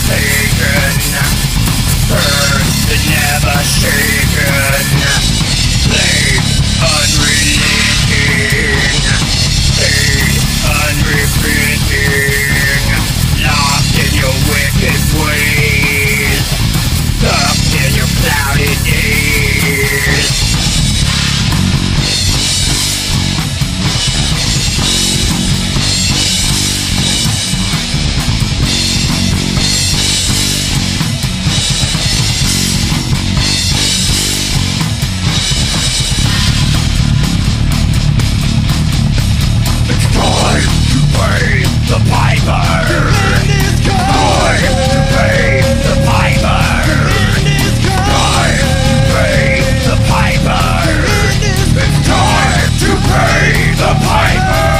taken, earth that never shaken, blame unrelenting, pain unrepenting, lost in your wicked ways, stuck in your clouded days. The piper! The end is time to pay the piper! The end is time to pay the piper! It's time to pay the piper!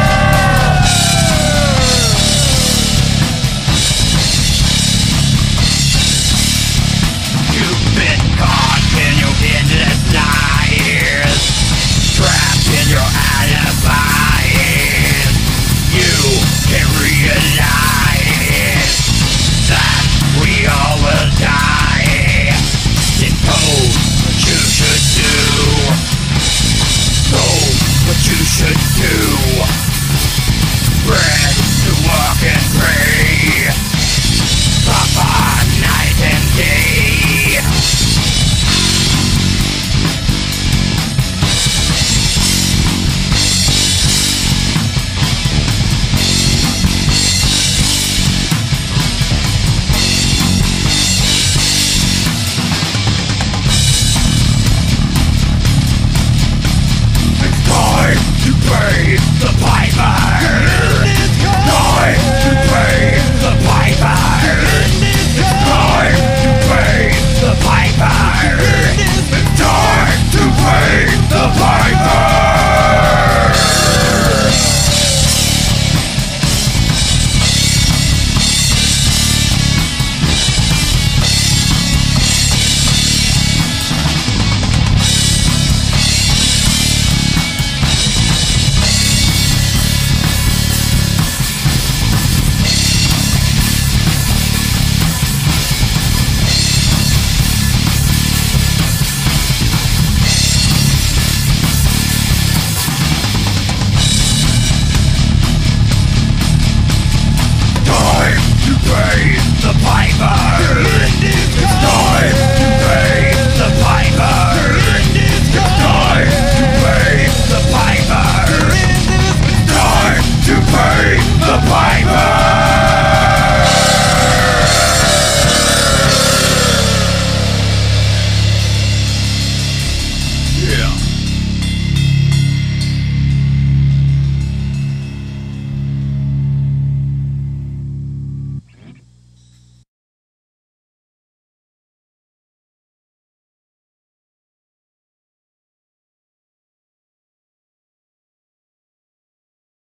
You've been caught in your endless lies, trapped in your alibis. You can realize that we all will die. Then know what you should do. Know what you should do. Bread to walk and pray. Papa night and day. To pay the piper.